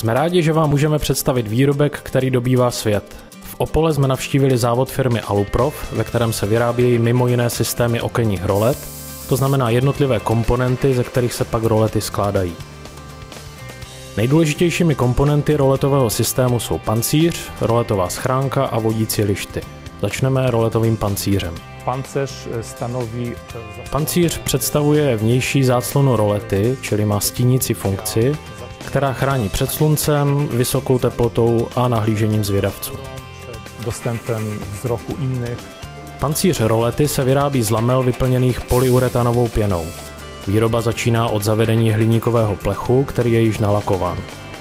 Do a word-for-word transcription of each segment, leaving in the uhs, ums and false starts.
Jsme rádi, že vám můžeme představit výrobek, který dobývá svět. V Opole jsme navštívili závod firmy Aluprof, ve kterém se vyrábějí mimo jiné systémy okenních rolet, to znamená jednotlivé komponenty, ze kterých se pak rolety skládají. Nejdůležitějšími komponenty roletového systému jsou pancíř, roletová schránka a vodící lišty. Začneme roletovým pancířem. Pancerz stanoví... Pancíř představuje vnější záclonu rolety, čili má stínící funkci, která chrání před sluncem, vysokou teplotou a nahlížením zvědavců. Dostępem wzroku innych. Pancíř rolety se vyrábí z lamel vyplněných polyuretanovou pěnou. Výroba začíná od zavedení hliníkového plechu, který je již nalakován.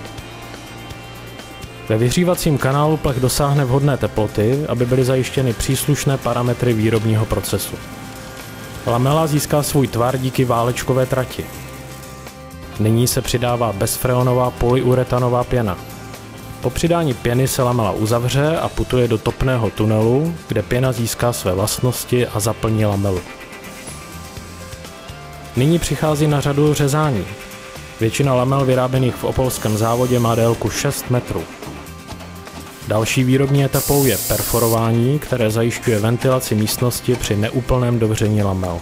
Ve vyhřívacím kanálu plech dosáhne vhodné teploty, aby byly zajištěny příslušné parametry výrobního procesu. Lamela získá svůj tvar díky válečkové trati. Nyní se přidává bezfreonová polyuretanová pěna. Po přidání pěny se lamela uzavře a putuje do topného tunelu, kde pěna získá své vlastnosti a zaplní lamelu. Nyní přichází na řadu řezání. Většina lamel vyráběných v opolském závodě má délku šest metrů. Další výrobní etapou je perforování, které zajišťuje ventilaci místnosti při neúplném dovření lamel.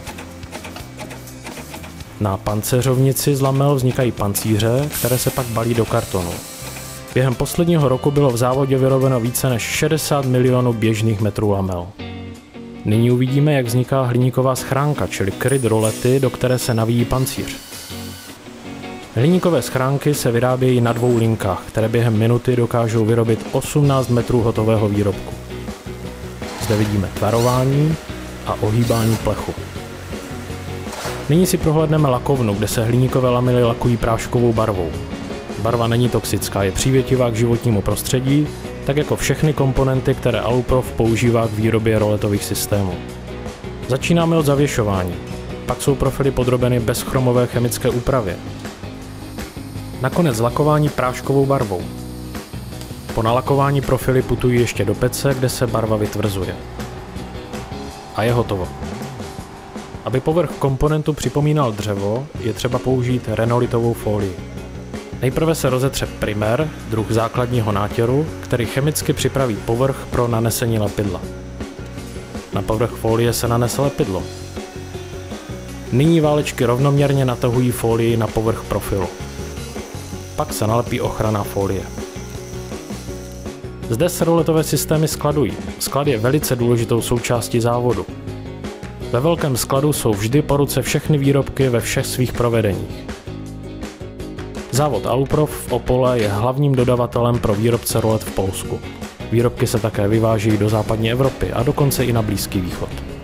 Na pancéřovnici z lamel vznikají pancíře, které se pak balí do kartonu. Během posledního roku bylo v závodě vyrobeno více než šedesát milionů běžných metrů lamel. Nyní uvidíme, jak vzniká hliníková schránka, čili kryt rolety, do které se navíjí pancíř. Hliníkové schránky se vyrábějí na dvou linkách, které během minuty dokážou vyrobit osmnáct metrů hotového výrobku. Zde vidíme tvarování a ohýbání plechu. Nyní si prohlédneme lakovnu, kde se hliníkové lamely lakují práškovou barvou. Barva není toxická, je přívětivá k životnímu prostředí, tak jako všechny komponenty, které Aluprof používá k výrobě roletových systémů. Začínáme od zavěšování, pak jsou profily podrobeny bezchromové chemické úpravě. Nakonec lakování práškovou barvou. Po nalakování profily putují ještě do pece, kde se barva vytvrzuje. A je hotovo. Aby povrch komponentu připomínal dřevo, je třeba použít renolitovou folii. Nejprve se rozetře primer, druh základního nátěru, který chemicky připraví povrch pro nanesení lepidla. Na povrch folie se nanese lepidlo. Nyní válečky rovnoměrně natahují folii na povrch profilu. Pak se nalepí ochranná folie. Zde se roletové systémy skladují. Sklad je velice důležitou součástí závodu. Ve velkém skladu jsou vždy po ruce všechny výrobky ve všech svých provedeních. Závod Aluprof v Opole je hlavním dodavatelem pro výrobce rolet v Polsku. Výrobky se také vyvážejí do západní Evropy a dokonce i na Blízký východ.